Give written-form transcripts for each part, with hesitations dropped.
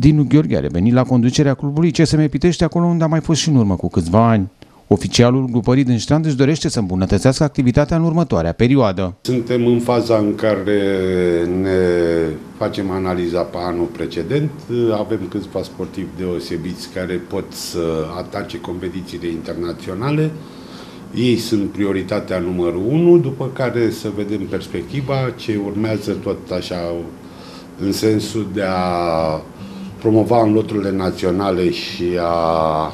Dinu Gheorghe a revenit la conducerea clubului CSM Pitești, acolo unde a mai fost și în urmă cu câțiva ani. Oficialul grupării din Strand își dorește să îmbunătățească activitatea în următoarea perioadă. Suntem în faza în care ne facem analiza pe anul precedent. Avem câțiva sportivi deosebiți care pot să atace competițiile internaționale. Ei sunt prioritatea numărul 1, după care să vedem perspectiva ce urmează tot așa în sensul de a promova în loturile naționale și a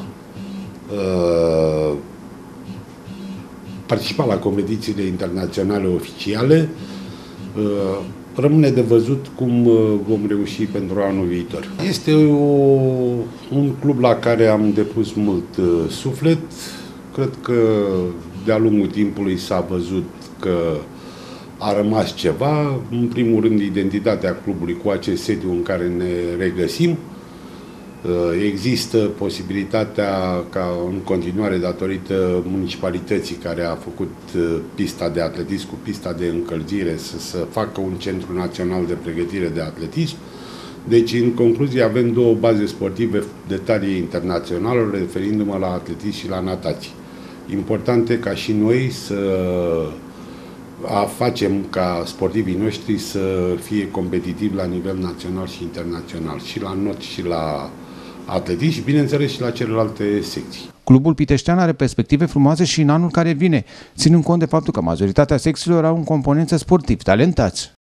participa la competițiile internaționale oficiale. Rămâne de văzut cum vom reuși pentru anul viitor. Este un club la care am depus mult suflet. Cred că de-a lungul timpului s-a văzut că a rămas ceva. În primul rând, identitatea clubului cu acest sediu în care ne regăsim. Există posibilitatea ca în continuare, datorită municipalității care a făcut pista de atletism cu pista de încălzire, să facă un centru național de pregătire de atletism. Deci, în concluzie, avem două baze sportive de talie internațională, referindu-mă la atletism și la natație. Important e ca și noi să facem ca sportivii noștri să fie competitivi la nivel național și internațional, și la not și la atletism și, bineînțeles, și la celelalte secții. Clubul piteștean are perspective frumoase și în anul care vine, ținând cont de faptul că majoritatea secțiilor au un componență sportiv talentați.